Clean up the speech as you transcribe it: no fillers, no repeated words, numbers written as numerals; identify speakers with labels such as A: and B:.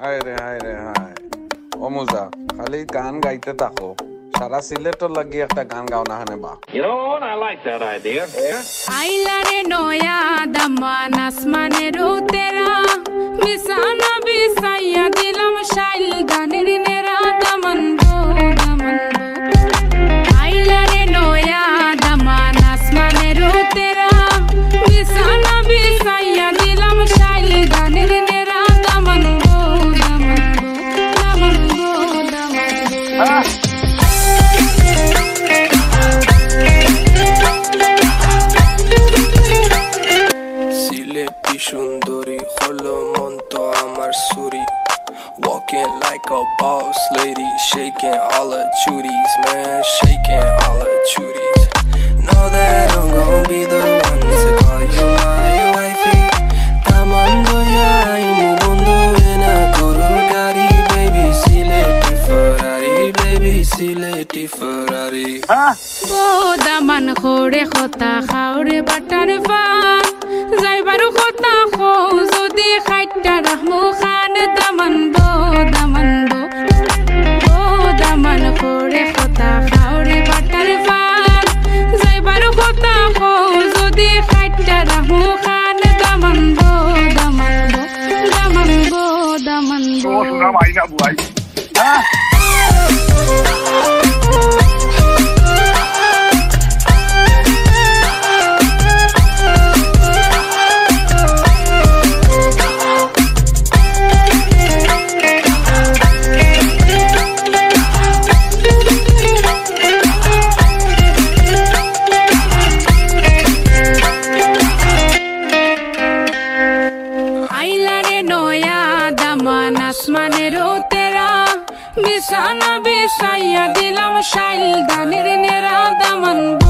A: হায় রে হায় রে হায় অমুজা খালি গান গাইতে থাকো সারা সিলেটর লাগি একটা গান গাও না হানে বা
B: You know what? I like that idea.
C: आइला रे नोया दमान आसमाने रो तेरा मिसाना बिसाया दिलम शाइल गानेर नेरा दमन बो आइला रे नोया दमान आसमाने रो तेरा मिसाना बिसाया दिलम शाइल गानेर नेरा दमन बो
D: Shunduri, holo monto amar suri. Walking like a boss lady, shaking all her chuties, man, shaking all her chuties. Know that I'm gon' be the one to call you my wifey. Tamando ya imu mundo ena kurugari, baby sileti Ferrari, baby sileti Ferrari.
C: ओ दमन खोड़े खोता खाओरे butter फान जाइबारु खोता खो जोदी खाइटा रहमु खान दमन बो ओ दमन खोड़े खोता खाओरे butter फान जाइबारु खोता खो जोदी खाइटा रहमु खान दमन बो
E: Oh, sudah main nak buai.
C: आसमाने रो तेरा बिसाना बिसाया दिलम शाइल गानेर नेरा दमन